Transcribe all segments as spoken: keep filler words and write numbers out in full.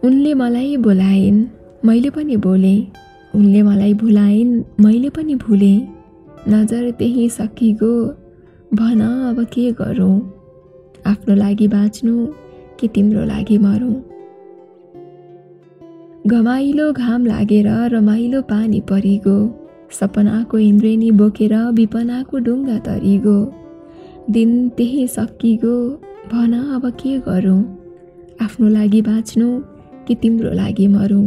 उनले मलाई बोलाइन्, मैले पनि बोलेँ। उनले मलाई भुलाइन्, मैले पनि भुलेँ। नजर त्यही सकिगो, भन अब के गरौँ? आफ्नो लागि बाँच्नु कि तिम्रो लागि मरौँ? घमाइलो घाम लागेर रमाइलो पानी परिगो, सपनाको इन्द्रेणी बोकेर विपनाको डुङ्गा तरिगो। दिन त्यही सकिगो, भन अब के गरौँ? आफ्नो लागि बाँच्नु कि तिम्रो लागि मरौँ?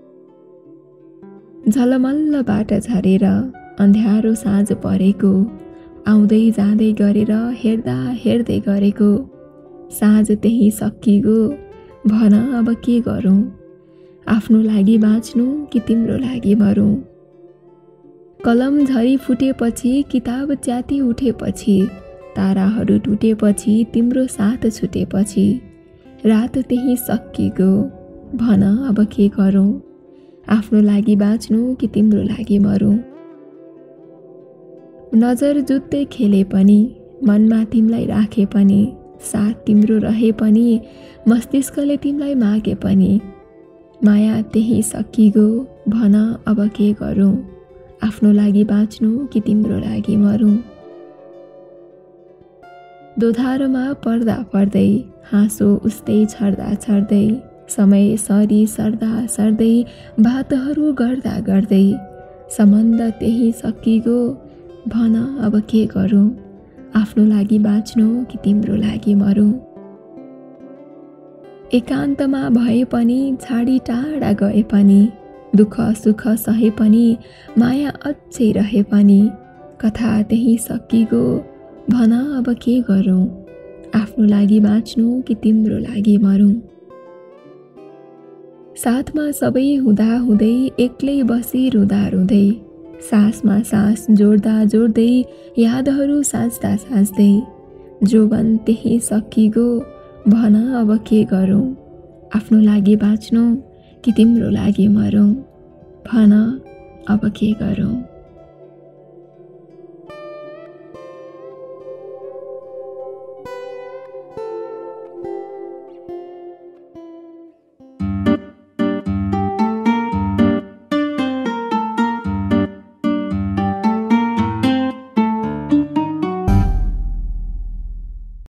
झलमल्ल बाट झरेर अन्ध्यारो साँझ परेको, आउँदै जाँदै गरेर हेर्दा हेर्दै गरेको। साँझ त्यही सकिगो, भन अब के गरौँ? आफ्नो लागि बाँच्नु कि तिम्रो लागि मरौँ? कलम झरी फुटेपछि, किताब च्याति उठेपछि, ताराहरू टुटेपछि, तिम्रो साथ छुटेपछि, रात त्यही सकिगो, भन अब के गरौँ? आफ्नो लागि बाँच्नु कि तिम्रो लागि मरौँ? नजर जुत्दै खेले पनि, मनमा तिमीलाई राखे पनि, साथ तिम्रो रहे पनि, मस्तिष्कले तिमीलाई मागे पनि, माया त्यही सकिगो, भन अब के गरौँ? आफ्नो लागि बाँच्नु कि तिम्रो लागि मरौँ? दोधारोमा पर्दा पर्दै, हाँसो उस्तै छर्दा छर्दै, समय सरी सर्दा सर्दै, बातहरू गर्दा गर्दै, सम्बन्ध त्यही सकिगो, भन अब के गरौँ? आफ्नो लागि बाँच्नु कि तिम्रो लागि मरौँ? एकान्तमा भए पनि, छाडी टाढा गए पनि, दुःख सुख सहे पनि, माया अझै रहे पनि, कथा त्यही सकिगो, भन अब के गरौँ? आफ्नो लागि बाँच्नु कि तिम्रो लागि मरौँ? साथमा सबै हुँदा हुँदै, एक्लै बसी रुँदा रुँदै, सासमा सास जोड्दा जोड्दै, यादहरू साँच्दा साँच्दै, जोवन त्यही सकिगो, भन अब के गरौँ? आफ्नो लागि बाँच्नु कि तिम्रो लागि मरौँ? भन अब के गरौँ?